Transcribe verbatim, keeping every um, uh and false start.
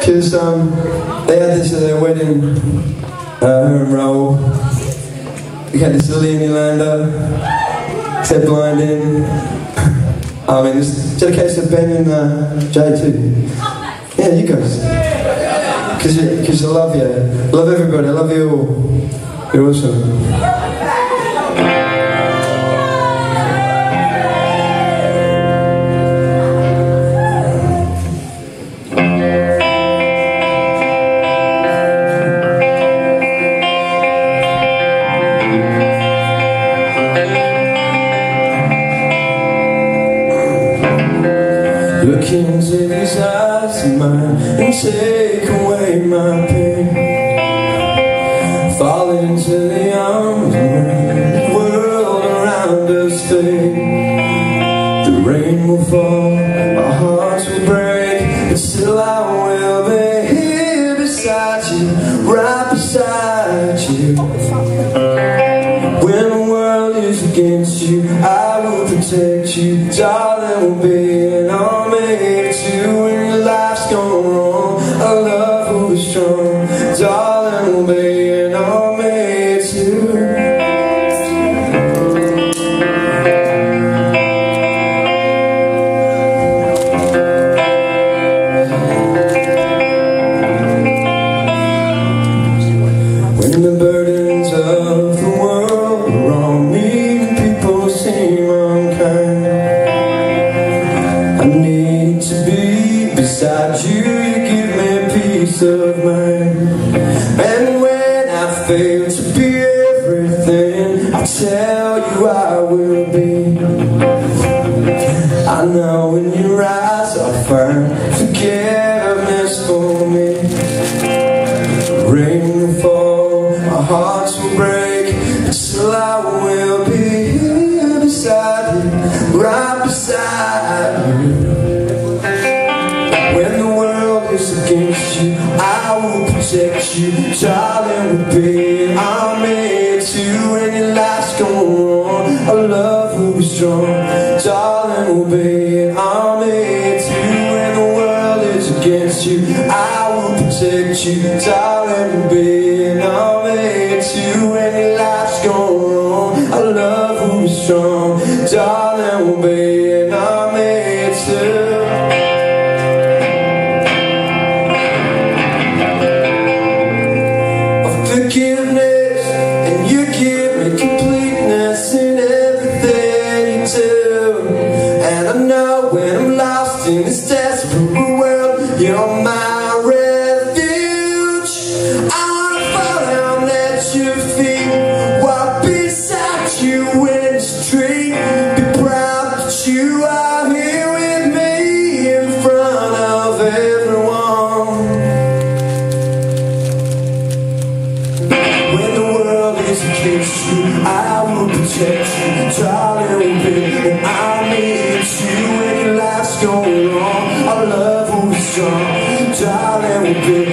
Because um, they had this at their wedding, uh, her and Raoul. We had this Lily and Yolanda, except blinding. I mean, it's dedicated to Ben and uh, Jay too. Yeah, you guys. Because you, because I love you. I love everybody. I love you all. You're awesome. Look into these eyes of mine and take away my pain. Fall into the arms where the world around us fade. The rain will fall, our hearts will break, but still I will be here beside you, right beside you. When the world is against you, I will protect you, darling. We'll be an army too. When your life's gone wrong, our love will be strong, darling. We'll be an army too. When the burdens of the world are on me and people seem unkind, I need to be beside you, you give me peace of mind. And when I fail to be everything, I tell you I will be. I know in your eyes I'll find forgiveness for me. Rain will fall, our hearts will break, but still I will be here beside you, right beside you. When the world is against you, I will protect you, darling. We'll be an army too. When your life's gone wrong, our love will be strong, darling. We'll be an army too. When the world is against you, I will protect you, darling. We'll be an army too. When your life's gone wrong, our love will be strong, darling. We'll be an army too. Forgiveness, and you give me completeness in everything you do. And I know when I'm lost in this desperate world, you're my refuge. I wanna fall down at your feet, walk beside you in the street, be proud that you are here with me in front of everyone. When the world is against you, I will protect you, darling. We'll be an army too. When your life's going wrong, our love will be strong, darling. We'll be